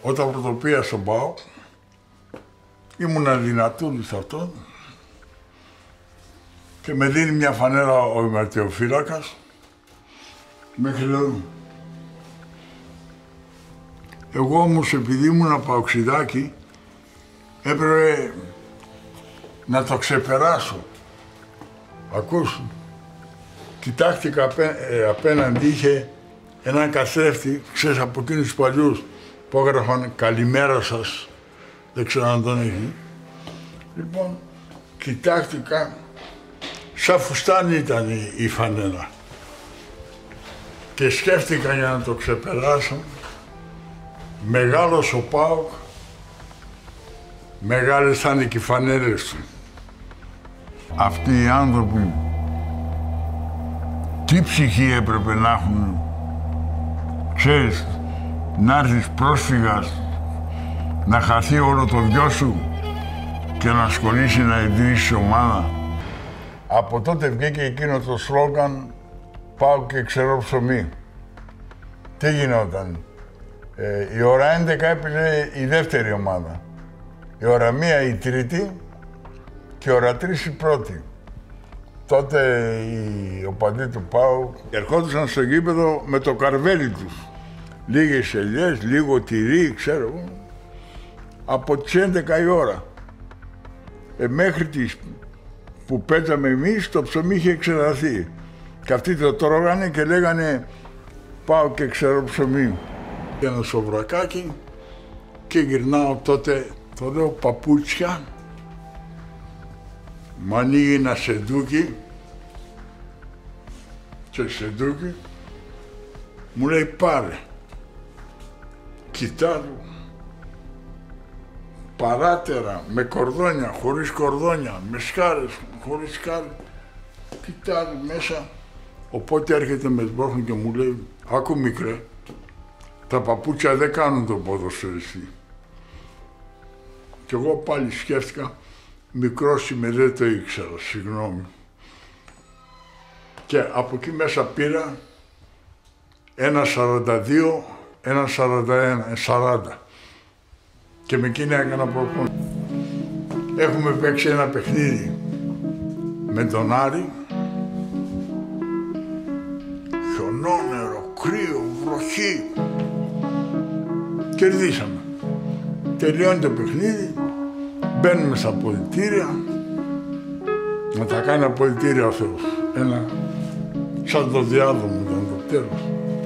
Όταν πρωτοπήρα στον ΠΑΟΚ, ήμουν αδυνατούλης αυτό και με δίνει μια φανέλα ο ημαρτιοφύλακας μέχρι εδώ. Εγώ όμως, επειδή ήμουν παοξιδάκι, έπρεπε να το ξεπεράσω. Ακούς, κοιτάχτηκα απέναντι, είχε έναν καθρέφτη, ξέρεις, από εκείνους τους παλιούς που έγραφαν «Καλημέρα σας», δεν ξέρω αν τον έχει. Λοιπόν, κοιτάχτηκα, σαν φουστάνι ήταν η φανέλα. Και σκέφτηκα για να το ξεπεράσω, μεγάλος ο ΠΑΟΚ, μεγάλες θα είναι και οι φανέλες του. Αυτοί οι άνθρωποι, τι ψυχή έπρεπε να έχουν, ξέρεις, να έρθεις πρόσφυγας, να χαθεί όλο το γιο σου και να ασχολείσαι να ιδρύσεις ομάδα. Από τότε βγήκε εκείνο το σλόγγαν «Πάω και ξέρω ψωμί». Τι γινόταν? Η ώρα 11 έπαιζε η δεύτερη ομάδα. Η ώρα 1 η τρίτη και η ώρα 3 η πρώτη. Τότε οι οπαδοί του ΠΑΟ ερχόντουσαν στο γήπεδο με το καρβέλι τους. Λίγες ελιές, λίγο τυρί, ξέρω εγώ. Από τις 11 η ώρα. Μέχρι τις που παίζαμε εμείς, το ψωμί είχε εξελαθεί. Και αυτοί το τρώγανε και λέγανε «Πάω και ξέρω ψωμί». Και ένα σοβρακάκι και γυρνάω τότε, το λέω παπούτσια, μου ανοίγει ένα σεντούκι και σεντούκι μου λέει «Πάρε». Κοιτάζω, παράτερα, με κορδόνια, χωρίς κορδόνια, με σκάρες, χωρίς σκάρες. Κοιτάζω μέσα, οπότε έρχεται με σμπρώχνει και μου λέει «Άκου μικρέ, τα παπούτσια δεν κάνουν τον ποδοσφαιριστή». Κι εγώ πάλι σκέφτηκα, μικρός είμαι, δεν το ήξερα, συγγνώμη. Και από εκεί μέσα πήρα 1,42, 1,41, 40. Και με εκείνη έκανα προπόνηση. Έχουμε παίξει ένα παιχνίδι με τον Άρη. Χιονόνερο, κρύο, βροχή. Κερδίσαμε. Τελειώνει το παιχνίδι, μπαίνουμε στα αποδυτήρια. Να τα κάνει αποδυτήρια ο Θεός. Ένα σαν το διάδρομο ήταν το τέλος.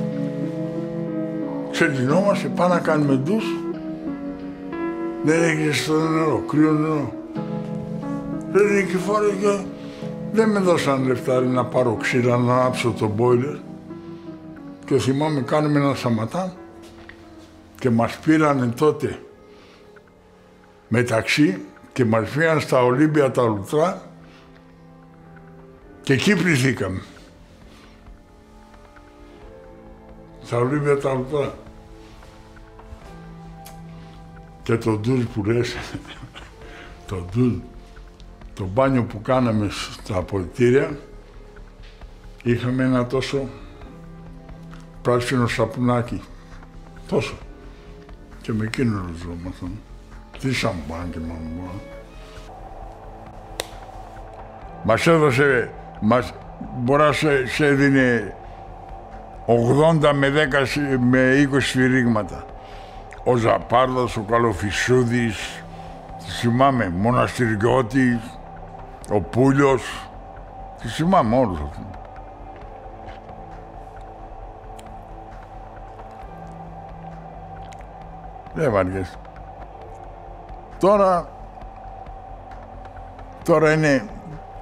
Ξεντινόμαστε, πάμε να κάνουμε ντους. Δεν έγινε στο νερό, κρύο νερό. Ρε Νικηφόρε, και δεν με δώσαν λεφτά να πάρω ξύλα να ανάψω το μπόιλερ. Και θυμάμαι κάνουμε ένα σταματά και μας πήρανε τότε μεταξύ και μας πήγαν στα Ολύμπια τα Λουτρά και εκεί πληθήκαμε. Στα Ολύμπια τα Λουτρά. Και το ντουλ που λες, το ντουλ, το μπάνιο που κάναμε στα αποδυτήρια, είχαμε ένα τόσο πράσινο σαπουνάκι, τόσο. Και με εκείνο ριζόμασταν. Τι σαμπάν και μαμμά. Μας έδωσε, μπορεί να σε έδινε 80 με 10 με 20 σφυρίγματα. Ο Ζαπάρδος, ο Καλοφυσούδης, τις θυμάμαι, Μοναστηριώτης, ο Πούλιος, τις θυμάμαι όλους αυτούς. Δεν βαριέσαι. Τώρα είναι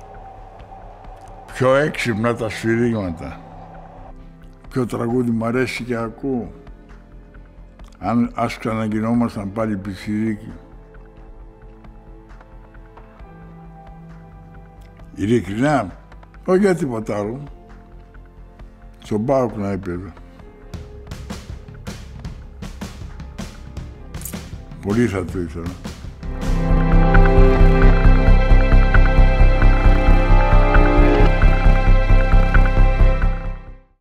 πιο έξυπνα τα σφυρίγματα. Ποιο τραγούδι μ' αρέσει και ακούω. Ας ξαναγινόμασταν πάλι πιτσιρίκι. Ειλικρινά, όχι για τίποτα άλλο. Στον ΠΑΟΚ να έπαιζε. Πολύ θα το ήθελα.